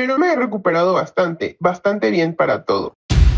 pero me he recuperado bastante bien para todo.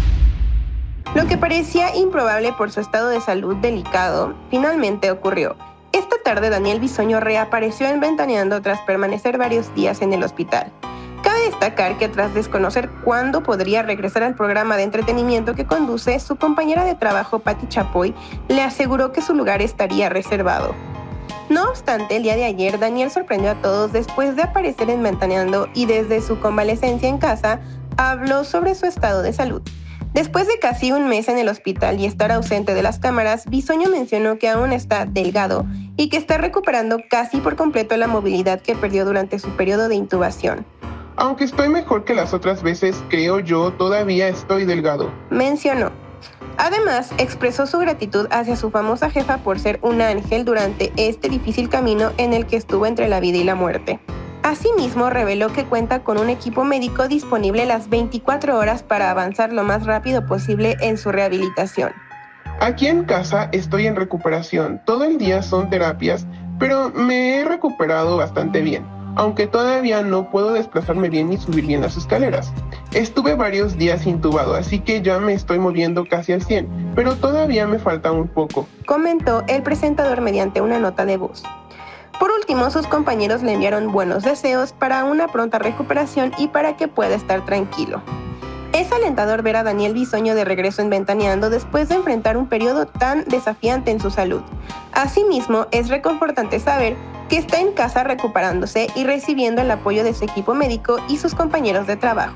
Lo que parecía improbable por su estado de salud delicado, finalmente ocurrió. Esta tarde Daniel Bisoño reapareció en Ventaneando tras permanecer varios días en el hospital. Cabe destacar que tras desconocer cuándo podría regresar al programa de entretenimiento que conduce, su compañera de trabajo, Patti Chapoy, le aseguró que su lugar estaría reservado. No obstante, el día de ayer, Daniel sorprendió a todos después de aparecer en Ventaneando y desde su convalecencia en casa, habló sobre su estado de salud. Después de casi un mes en el hospital y estar ausente de las cámaras, Bisoño mencionó que aún está delgado y que está recuperando casi por completo la movilidad que perdió durante su periodo de intubación. Aunque estoy mejor que las otras veces, creo yo, todavía estoy delgado, mencionó. Además, expresó su gratitud hacia su famosa jefa por ser un ángel durante este difícil camino en el que estuvo entre la vida y la muerte. Asimismo, reveló que cuenta con un equipo médico disponible las 24 horas para avanzar lo más rápido posible en su rehabilitación. Aquí en casa estoy en recuperación, todo el día son terapias, pero me he recuperado bastante bien, aunque todavía no puedo desplazarme bien ni subir bien las escaleras. Estuve varios días intubado, así que ya me estoy moviendo casi al 100, pero todavía me falta un poco, comentó el presentador mediante una nota de voz. Por último, sus compañeros le enviaron buenos deseos para una pronta recuperación y para que pueda estar tranquilo. Es alentador ver a Daniel Bisoño de regreso en Ventaneando después de enfrentar un periodo tan desafiante en su salud. Asimismo, es reconfortante saber que está en casa recuperándose y recibiendo el apoyo de su equipo médico y sus compañeros de trabajo.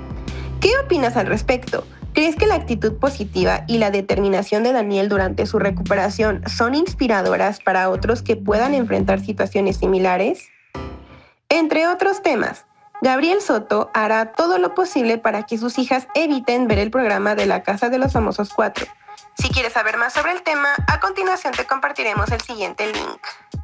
¿Qué opinas al respecto? ¿Crees que la actitud positiva y la determinación de Daniel durante su recuperación son inspiradoras para otros que puedan enfrentar situaciones similares? Entre otros temas, Gabriel Soto hará todo lo posible para que sus hijas eviten ver el programa de La Casa de los Famosos 4. Si quieres saber más sobre el tema, a continuación te compartiremos el siguiente link.